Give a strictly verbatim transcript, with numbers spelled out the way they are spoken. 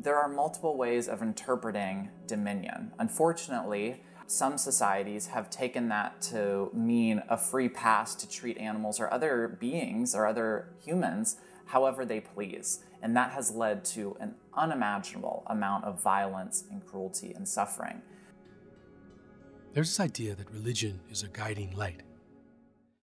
There are multiple ways of interpreting dominion. Unfortunately, some societies have taken that to mean a free pass to treat animals or other beings or other humans however they please. And that has led to an unimaginable amount of violence and cruelty and suffering. There's this idea that religion is a guiding light,